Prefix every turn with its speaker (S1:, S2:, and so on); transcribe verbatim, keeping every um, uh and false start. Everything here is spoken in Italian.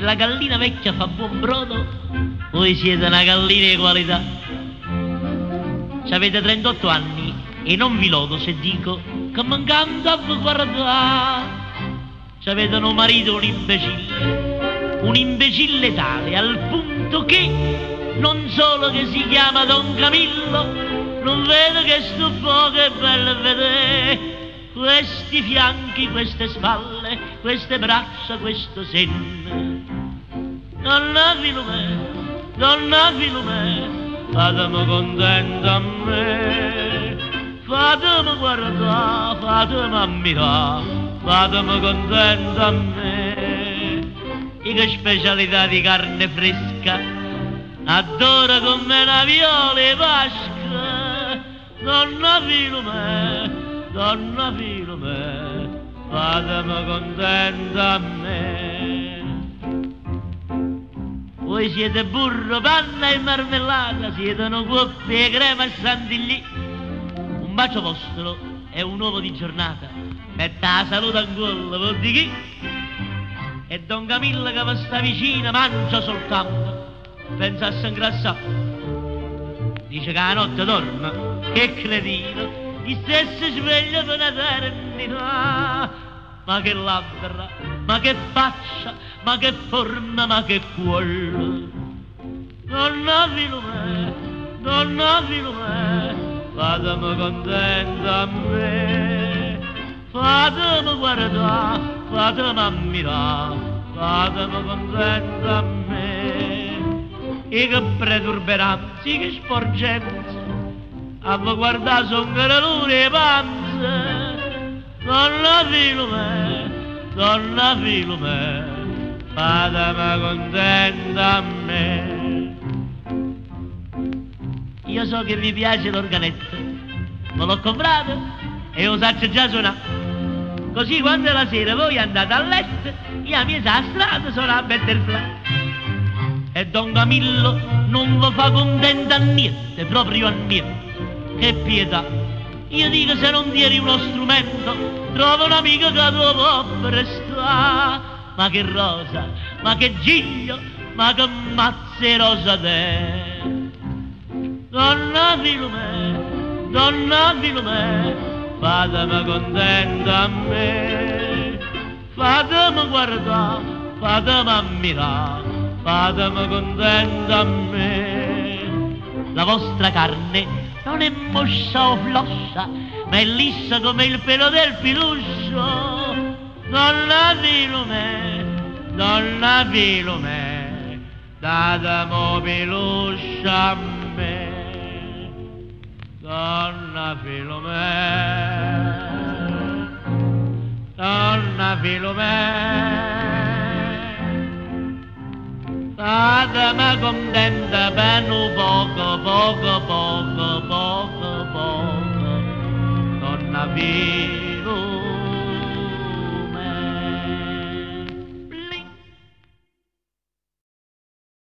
S1: la gallina vecchia fa buon brodo, voi siete una gallina di qualità. C'avete trentotto anni e non vi lodo se dico che mancando a voi guardare. C'avete un marito un imbecille, un imbecille tale al punto che non solo che si chiama Don Camillo, non vedo che sto poco è bello vedere questi fianchi, queste spalle, queste braccia, questo seno. Donna Filomè, donna Filomè, fatemi contenta a me, fatemi guardare, fatemi ammirare, fatemi contenta a me. E che specialità di carne fresca, adoro come una viola e vasca. Donna Filomè, donna Filomè, fatemi contenta a me. Voi siete burro, panna e marmellata, siete una coppia e crema e chantilly. Un bacio vostro è un uovo di giornata, metta la salute ancora, vuol dire chi? E Don Camillo che vi sta vicino mangia soltanto, pensa a s'ingrassare. Dice che la notte dorme, che cretino, gli stesso sveglio per un'eternità. Ma che labbra, ma che faccia, ma che forma, ma che cuore. Donna Filomè, donna Filomè, fatemi contenta a me, fatemi guardare, fatemi ammirare, fatemi contenta a me. E che preturberanzi, che sporgenza, a me guardare son gralure e panze. Donna Filomè, donna Filomè, fatemi contenta a me. Io so che vi piace l'organetto, me l'ho comprato e lo saccio già suonare. Così quando la sera voi andate a letto, io mi sa a strada sono a Betterfly. E Don Camillo non vi fa contenta a niente, proprio a niente. Che pietà! Io dico se non tieni uno strumento, trovo un amico che lo può prestare. Ma che rosa, ma che giglio, ma che mazzerosa te. Donna Filomè, donna Filomè, fatemi contenta a me, fatemi guardare, fatemi ammirare, fatemi contenta a me. La vostra carne non è moscia o flossa, ma è lissa come il pelo del piluscio. Donna Filomè, donna Filomè, datemi piluscia a me. Donna Filomè, donna Filomè, fatemi contenta per un poco, poco, poco, poco, poco, donna Filomè.